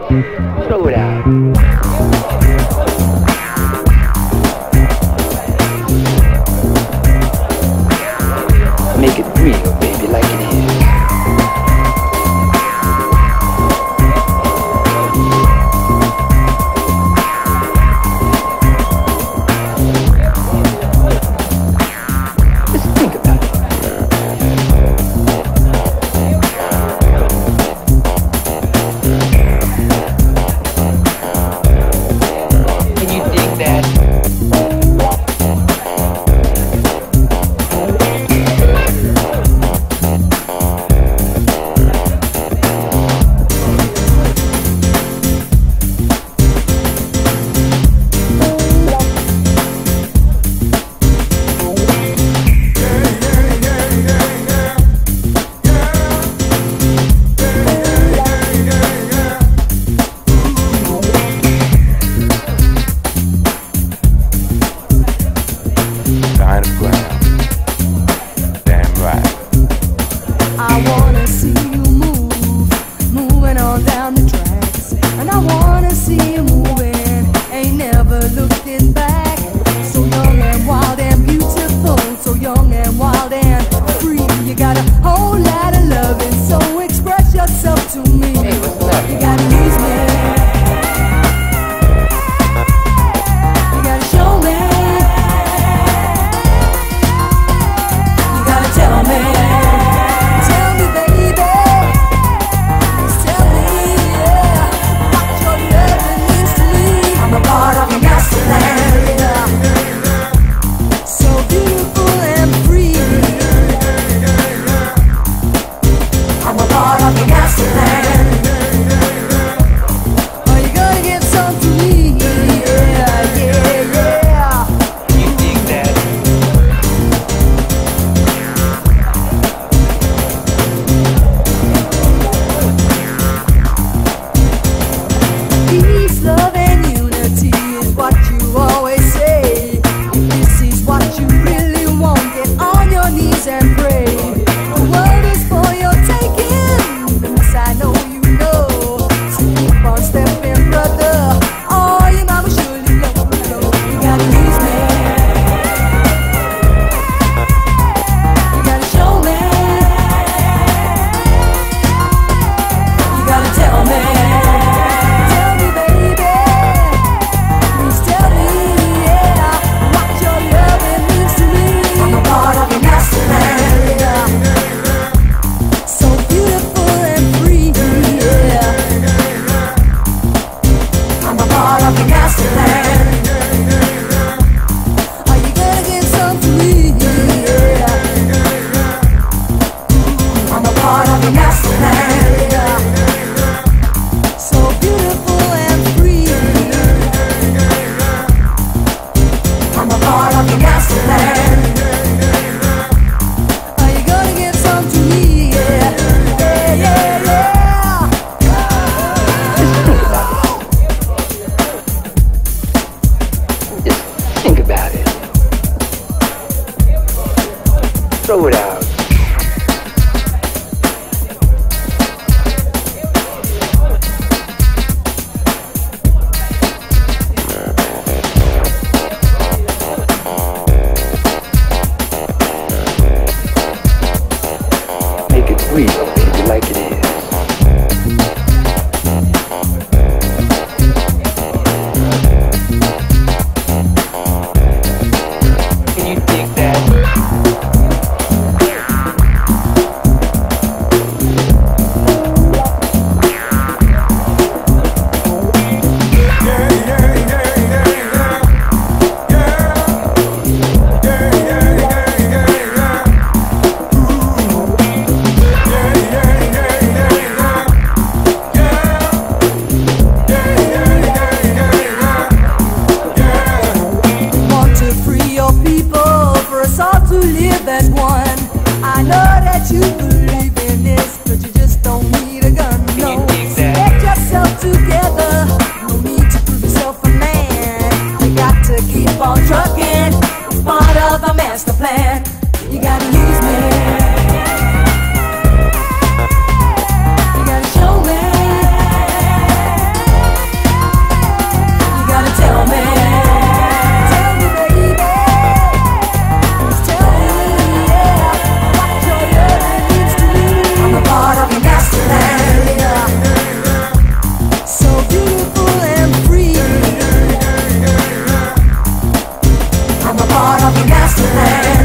Throw it out. Make it real, baby, like it is. Just think about it. Can you dig that? I wanna see you move, moving on down the tracks. And I wanna see you moving, ain't never looking back. So young and wild and beautiful, so young and wild and free. You got a whole lot of loving, so express yourself to me. Hey, what's up? You gotta use me, you gotta show me, you gotta tell me. Throw it out. Make it real, baby, like it is. Can you dig that? I know that you believe in this, but you just don't need a gun. No, get yourself together. No need to prove yourself a man. You got to keep on trucking. It's part of the master plan. You gotta use me. You gotta show me. have a master plan.